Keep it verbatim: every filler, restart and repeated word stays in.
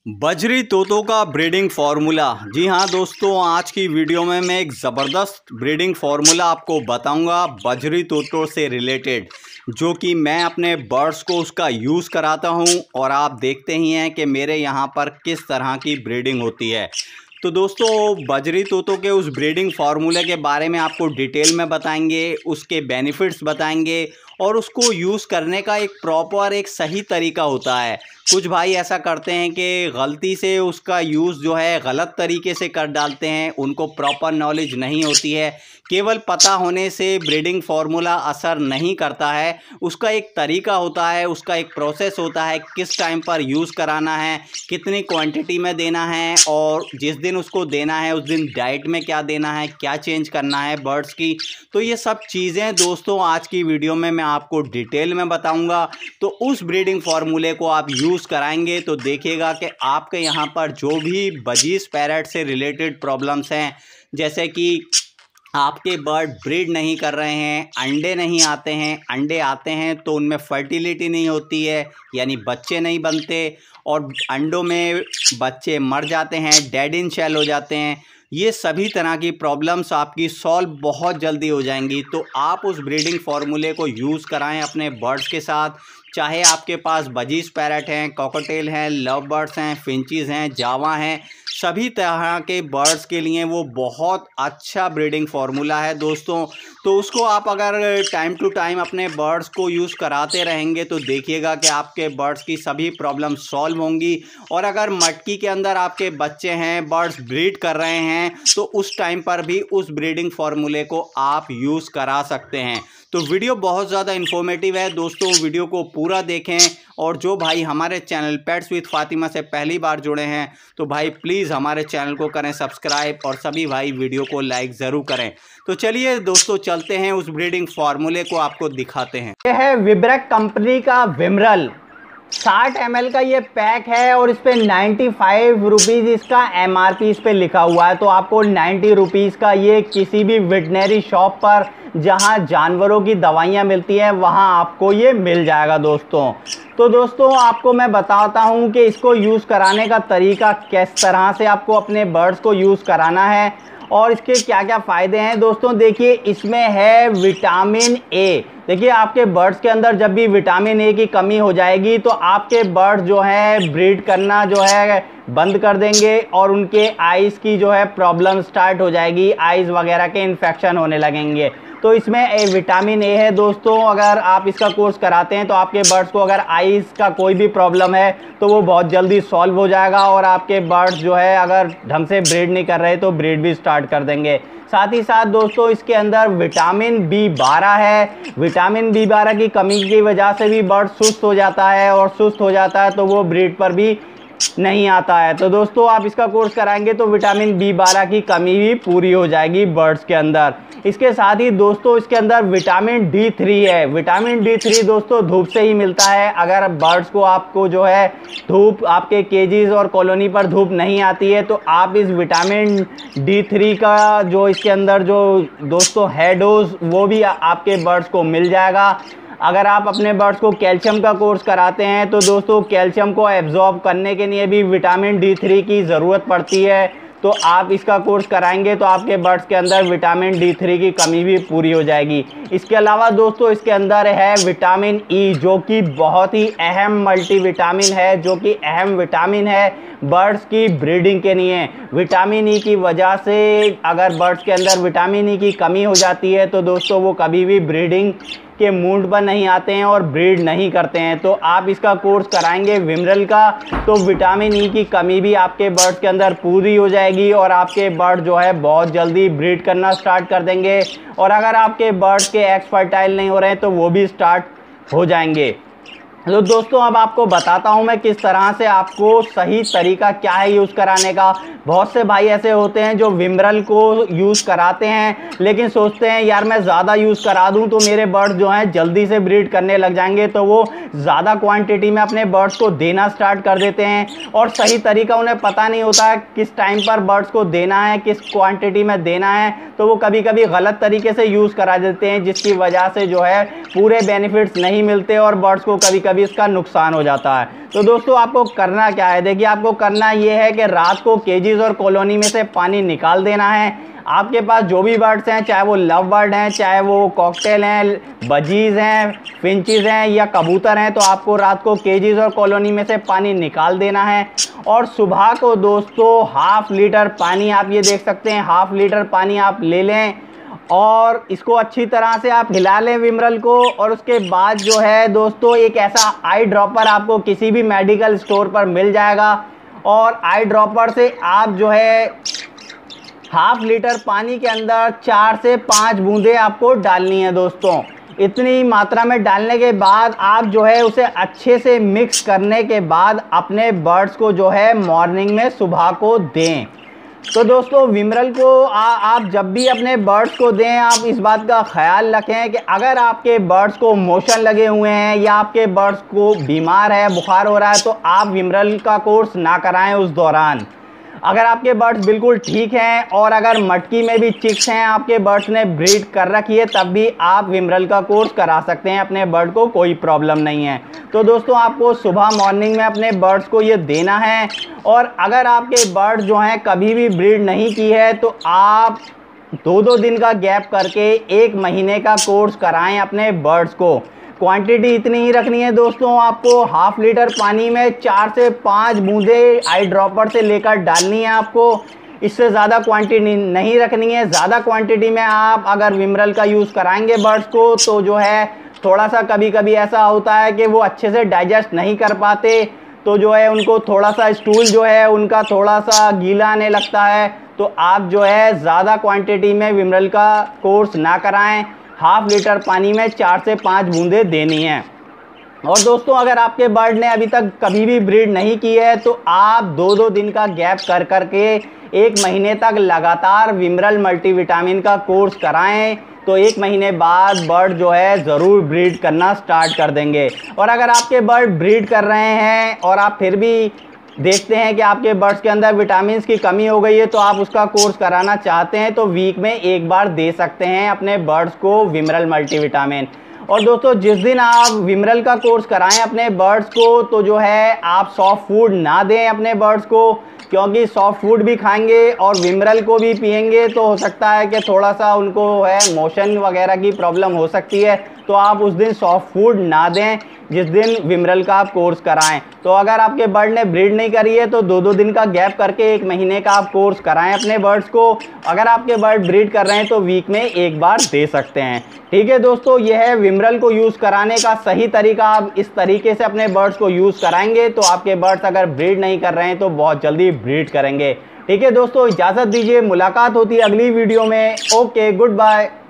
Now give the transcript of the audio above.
बजरी तोतों का breeding formula. जी हाँ दोस्तों, आज की वीडियो में मैं एक ज़बरदस्त ब्रीडिंग फार्मूला आपको बताऊंगा बजरी तोतों से रिलेटेड, जो कि मैं अपने बर्ड्स को उसका यूज़ कराता हूं और आप देखते ही हैं कि मेरे यहाँ पर किस तरह की ब्रीडिंग होती है। तो दोस्तों, बजरी तोतों के उस ब्रीडिंग फार्मूले के बारे में आपको डिटेल में बताएंगे, उसके बेनिफिट्स बताएंगे और उसको यूज़ करने का एक प्रॉपर एक सही तरीका होता है। कुछ भाई ऐसा करते हैं कि गलती से उसका यूज़ जो है गलत तरीके से कर डालते हैं, उनको प्रॉपर नॉलेज नहीं होती है। केवल पता होने से ब्रीडिंग फार्मूला असर नहीं करता है, उसका एक तरीका होता है, उसका एक प्रोसेस होता है, किस टाइम पर यूज़ कराना है, कितनी क्वांटिटी में देना है और जिस दिन उसको देना है उस दिन डाइट में क्या देना है, क्या चेंज करना है बर्ड्स की। तो ये सब चीज़ें दोस्तों आज की वीडियो में मैं आपको डिटेल में बताऊंगा। तो उस ब्रीडिंग फार्मूले को आप यूज़ कराएंगे तो देखिएगा कि आपके यहाँ पर जो भी बजीज पैरेट से रिलेटेड प्रॉब्लम्स हैं, जैसे कि आपके बर्ड ब्रीड नहीं कर रहे हैं, अंडे नहीं आते हैं, अंडे आते हैं तो उनमें फर्टिलिटी नहीं होती है, यानी बच्चे नहीं बनते और अंडों में बच्चे मर जाते हैं, डेड इन शेल हो जाते हैं, ये सभी तरह की प्रॉब्लम्स आपकी सॉल्व बहुत जल्दी हो जाएंगी। तो आप उस ब्रीडिंग फार्मूले को यूज़ कराएं अपने बर्ड्स के साथ, चाहे आपके पास बजीज पैरेट हैं, कॉकटेल हैं, लव बर्ड्स हैं, फिंचीज़ हैं, जावा हैं, सभी तरह के बर्ड्स के लिए वो बहुत अच्छा ब्रीडिंग फार्मूला है दोस्तों। तो उसको आप अगर टाइम टू टाइम अपने बर्ड्स को यूज़ कराते रहेंगे तो देखिएगा कि आपके बर्ड्स की सभी प्रॉब्लम सॉल्व होंगी। और अगर मटकी के अंदर आपके बच्चे हैं, बर्ड्स ब्रीड कर रहे हैं, तो उस टाइम पर भी उस ब्रीडिंग फार्मूले को आप यूज़ करा सकते हैं। तो वीडियो बहुत ज़्यादा इन्फॉर्मेटिव है दोस्तों, वीडियो को पूरा देखें। और जो भाई हमारे चैनल पेट्स विद फातिमा से पहली बार जुड़े हैं तो भाई प्लीज़ हमारे चैनल को करें सब्सक्राइब और सभी भाई वीडियो को लाइक ज़रूर करें। तो चलिए दोस्तों, चलते हैं उस ब्रीडिंग फार्मूले को आपको दिखाते हैं। यह है विब्रेक कंपनी का विमरल साठ एम एल का ये पैक है और इस पे नाइन्टी फाइव रुपीज़ इसका एम आर पी इस पे लिखा हुआ है। तो आपको नाइन्टी रुपीज़ का ये किसी भी वेटनरी शॉप पर जहां जानवरों की दवाइयां मिलती हैं वहां आपको ये मिल जाएगा दोस्तों। तो दोस्तों आपको मैं बताता हूं कि इसको यूज़ कराने का तरीका किस तरह से आपको अपने बर्ड्स को यूज़ कराना है और इसके क्या क्या फ़ायदे हैं दोस्तों। देखिए, इसमें है विटामिन ए। देखिए, आपके बर्ड्स के अंदर जब भी विटामिन ए की कमी हो जाएगी तो आपके बर्ड्स जो है ब्रीड करना जो है बंद कर देंगे और उनके आइज़ की जो है प्रॉब्लम स्टार्ट हो जाएगी, आइज़ वगैरह के इन्फेक्शन होने लगेंगे। तो इसमें ए विटामिन ए है दोस्तों। अगर आप इसका कोर्स कराते हैं तो आपके बर्ड्स को अगर आइज़ का कोई भी प्रॉब्लम है तो वो बहुत जल्दी सॉल्व हो जाएगा और आपके बर्ड्स जो है अगर ढंग से ब्रीड नहीं कर रहे तो ब्रीड भी स्टार्ट कर देंगे। साथ ही साथ दोस्तों इसके अंदर विटामिन बी बारह है। विटामिन बी बारह की कमी की वजह से भी बर्ड सुस्त हो जाता है और सुस्त हो जाता है तो वो ब्रीड पर भी नहीं आता है। तो दोस्तों आप इसका कोर्स कराएंगे तो विटामिन बी बारह की कमी भी पूरी हो जाएगी बर्ड्स के अंदर। इसके साथ ही दोस्तों इसके अंदर विटामिन डी थ्री है। विटामिन डी थ्री दोस्तों धूप से ही मिलता है। अगर बर्ड्स को आपको जो है धूप आपके केजीज और कॉलोनी पर धूप नहीं आती है तो आप इस विटामिन डी थ्री का जो इसके अंदर जो दोस्तों है डोज वो भी आपके बर्ड्स को मिल जाएगा। अगर आप अपने बर्ड्स को कैल्शियम का कोर्स कराते हैं तो दोस्तों कैल्शियम को एब्जॉर्ब करने के लिए भी विटामिन डी थ्री की ज़रूरत पड़ती है। तो आप इसका कोर्स कराएंगे तो आपके बर्ड्स के अंदर विटामिन डी थ्री की कमी भी पूरी हो जाएगी। इसके अलावा दोस्तों इसके अंदर है विटामिन ई, जो कि बहुत ही अहम मल्टीविटामिन है, जो कि अहम विटामिन है बर्ड्स की ब्रीडिंग के लिए। विटामिन ई की वजह से अगर बर्ड्स के अंदर विटामिन ई की कमी हो जाती है तो दोस्तों वो कभी भी ब्रीडिंग के मूड पर नहीं आते हैं और ब्रीड नहीं करते हैं। तो आप इसका कोर्स कराएंगे विमरल का तो विटामिन ई की कमी भी आपके बर्ड्स के अंदर पूरी हो जाएगी और आपके बर्ड जो है बहुत जल्दी ब्रीड करना स्टार्ट कर देंगे। और अगर आपके बर्ड्स के एग्स फर्टाइल नहीं हो रहे हैं तो वो भी स्टार्ट हो जाएंगे। तो दोस्तों अब आपको बताता हूं मैं किस तरह से आपको सही तरीका क्या है यूज़ कराने का। बहुत से भाई ऐसे होते हैं जो विमरल को यूज़ कराते हैं लेकिन सोचते हैं यार मैं ज़्यादा यूज़ करा दूं तो मेरे बर्ड्स जो हैं जल्दी से ब्रीड करने लग जाएंगे, तो वो ज़्यादा क्वांटिटी में अपने बर्ड्स को देना स्टार्ट कर देते हैं और सही तरीका उन्हें पता नहीं होता है किस टाइम पर बर्ड्स को देना है, किस क्वान्टिटी में देना है। तो वो कभी कभी गलत तरीके से यूज़ करा देते हैं जिसकी वजह से जो है पूरे बेनिफिट्स नहीं मिलते और बर्ड्स को कभी कभी कभी इसका नुकसान हो जाता है। तो दोस्तों आपको करना क्या है, देखिए आपको करना ये है कि रात को केजेस और कॉलोनी में से पानी निकाल देना है। आपके पास जो भी बर्ड्स हैं, चाहे वो लव बर्ड हैं, चाहे वो कॉकटेल हैं, बजीज हैं, फिंचेस हैं या कबूतर हैं, तो आपको रात को केजेस और कॉलोनी में से पानी निकाल देना है। और सुबह को दोस्तों हाफ लीटर पानी, आप ये देख सकते हैं, हाफ लीटर पानी आप ले लें और इसको अच्छी तरह से आप हिला लें विमरल को। और उसके बाद जो है दोस्तों एक ऐसा आई ड्रॉपर आपको किसी भी मेडिकल स्टोर पर मिल जाएगा, और आई ड्रॉपर से आप जो है हाफ लीटर पानी के अंदर चार से पाँच बूंदे आपको डालनी है दोस्तों। इतनी मात्रा में डालने के बाद आप जो है उसे अच्छे से मिक्स करने के बाद अपने बर्ड्स को जो है मॉर्निंग में सुबह को दें। तो दोस्तों विमरल को आ, आप जब भी अपने बर्ड्स को दें, आप इस बात का ख्याल रखें कि अगर आपके बर्ड्स को मोशन लगे हुए हैं या आपके बर्ड्स को बीमार है, बुखार हो रहा है, तो आप विमरल का कोर्स ना कराएं उस दौरान। अगर आपके बर्ड्स बिल्कुल ठीक हैं और अगर मटकी में भी चिक्स हैं, आपके बर्ड्स ने ब्रीड कर रखी है, तब भी आप विमरल का कोर्स करा सकते हैं अपने बर्ड को, कोई प्रॉब्लम नहीं है। तो दोस्तों आपको सुबह मॉर्निंग में अपने बर्ड्स को ये देना है। और अगर आपके बर्ड्स जो हैं कभी भी ब्रीड नहीं की है, तो आप दो दो दिन का गैप करके एक महीने का कोर्स कराएं अपने बर्ड्स को। क्वांटिटी इतनी ही रखनी है दोस्तों, आपको हाफ लीटर पानी में चार से पाँच बूंदे आई ड्रॉपर से लेकर डालनी है आपको। इससे ज़्यादा क्वांटिटी नहीं रखनी है। ज़्यादा क्वांटिटी में आप अगर विमरल का यूज़ कराएंगे बर्ड्स को, तो जो है थोड़ा सा कभी कभी ऐसा होता है कि वो अच्छे से डाइजेस्ट नहीं कर पाते, तो जो है उनको थोड़ा सा स्टूल जो है उनका थोड़ा सा गीला आने लगता है। तो आप जो है ज़्यादा क्वांटिटी में विमरल का कोर्स ना कराएं। हाफ लीटर पानी में चार से पाँच बूंदे देनी है। और दोस्तों अगर आपके बर्ड ने अभी तक कभी भी ब्रीड नहीं की है, तो आप दो दो दिन का गैप कर करके एक महीने तक लगातार विमरल मल्टीविटामिन का कोर्स कराएं। तो एक महीने बाद बर्ड जो है ज़रूर ब्रीड करना स्टार्ट कर देंगे। और अगर आपके बर्ड ब्रीड कर रहे हैं और आप फिर भी देखते हैं कि आपके बर्ड्स के अंदर विटामिन की कमी हो गई है, तो आप उसका कोर्स कराना चाहते हैं, तो वीक में एक बार दे सकते हैं अपने बर्ड्स को विमरल मल्टीविटामिन। और दोस्तों जिस दिन आप विमरल का कोर्स कराएं अपने बर्ड्स को, तो जो है आप सॉफ्ट फूड ना दें अपने बर्ड्स को, क्योंकि सॉफ्ट फूड भी खाएंगे और विमरल को भी पिएंगे तो हो सकता है कि थोड़ा सा उनको है मोशन वगैरह की प्रॉब्लम हो सकती है। तो आप उस दिन सॉफ्ट फूड ना दें जिस दिन विमरल का आप कोर्स कराएं। तो अगर आपके बर्ड ने ब्रीड नहीं करी है, तो दो दो दिन का गैप करके एक महीने का आप कोर्स कराएं अपने बर्ड्स को। अगर आपके बर्ड ब्रीड कर रहे हैं तो वीक में एक बार दे सकते हैं। ठीक है दोस्तों, यह है विमरल को यूज़ कराने का सही तरीका। आप इस तरीके से अपने बर्ड्स को यूज़ कराएंगे तो आपके बर्ड्स अगर ब्रीड नहीं कर रहे हैं तो बहुत जल्दी ब्रीड करेंगे। ठीक है दोस्तों, इजाज़त दीजिए, मुलाकात होती है अगली वीडियो में। Okay, good bye.